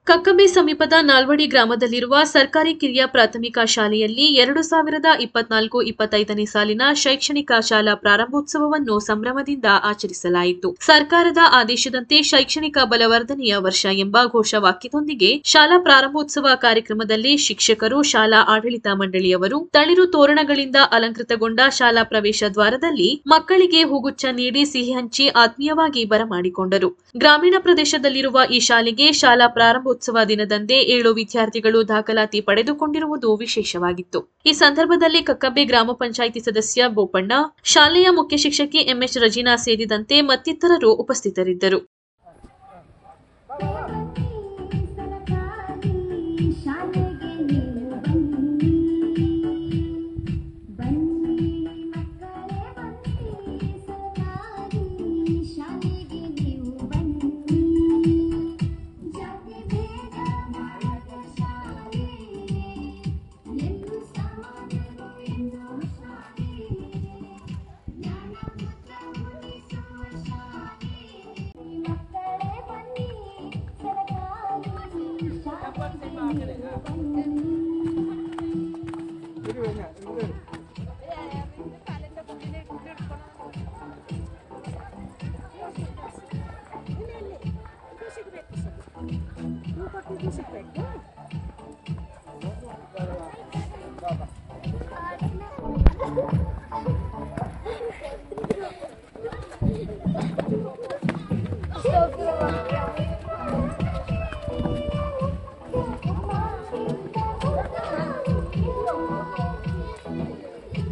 ಕಕ್ಕಬ್ಬೆ ಸಮೀಪದ ನಾಲ್ವಡಿ ಗ್ರಾಮದಲ್ಲಿರುವ ಸರ್ಕಾರಿ ಕಿರಿಯ ಪ್ರಾಥಮಿಕ ಶಾಲೆಯಲ್ಲಿ 2024-25ನೇ ಸಾಲಿನ ಶೈಕ್ಷಣಿಕ ಶಾಲಾ ಪ್ರಾರಂಭೋತ್ಸವವನ್ನು ಸಂಭ್ರಮದಿಂದ ಆಚರಿಸಲಾಯಿತು. ಸರ್ಕಾರದ ಆದೇಶದಂತೆ ಶೈಕ್ಷಣಿಕ ಬಲವರ್ಧನೆಯ ವರ್ಷ ಎಂಬ ಘೋಷವಾಕ್ಯದೊಂದಿಗೆ ಶಾಲಾ ಪ್ರಾರಂಭೋತ್ಸವ ಕಾರ್ಯಕ್ರಮದಲ್ಲಿ ಶಿಕ್ಷಕರು, ಶಾಲಾ ಆಡಳಿತ ಮಂಡಳಿಯವರು ತಳಿರು ತೋರಣಗಳಿಂದ ಅಲಂಕೃತಗೊಂಡ ಶಾಲಾ ಪ್ರವೇಶ ದ್ವಾರದಲ್ಲಿ ಮಕ್ಕಳಿಗೆ ಹೂಗುಚ್ಛ ನೀಡಿ ಸಿಹಿ ಹಂಚಿ ಆತ್ಮೀಯವಾಗಿ ಬರಮಾಡಿಕೊಂಡರು. ಗ್ರಾಮೀಣ ಪ್ರದೇಶದಲ್ಲಿರುವ ಈ ಶಾಲೆಗೆ ಶಾಲಾ ಪ್ರಾರಂಭೋತ್ಸವ ದಿನದಂದೇ 7 ವಿದ್ಯಾರ್ಥಿಗಳು ದಾಖಲಾತಿ ಪಡೆದುಕೊಂಡಿರುವುದು ವಿಶೇಷವಾಗಿತ್ತು. ಈ ಸಂದರ್ಭದಲ್ಲಿ ಕಕ್ಕಬ್ಬೆ ಗ್ರಾಮ ಪಂಚಾಯಿತಿ ಸದಸ್ಯ ಬೋಪಣ್ಣ, ಶಾಲೆಯ ಮುಖ್ಯ ಶಿಕ್ಷಕಿ ಎಂಎಚ್ ರಜಿನಾ ಸೇರಿದಂತೆ ಮತ್ತಿತರರು ಉಪಸ್ಥಿತರಿದ್ದರು.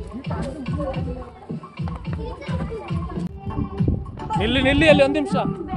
ನಿಲ್ಲಿ ಅಲ್ಲಿ ಒಂದು ನಿಮಿಷ.